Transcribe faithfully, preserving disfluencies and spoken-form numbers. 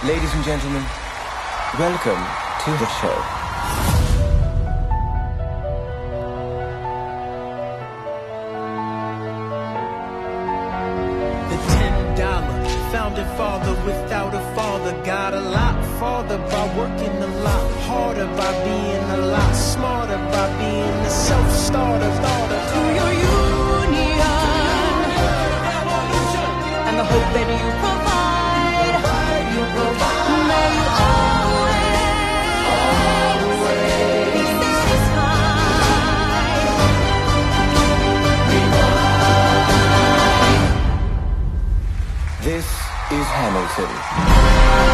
Ladies and gentlemen, welcome to the show. The ten dollar founding father without a father got a lot farther by working a lot harder, by being a lot smarter, by being a self-starter, starter to your union and the hope that you provide. You provide. May you always be satisfied. This is Hamilton.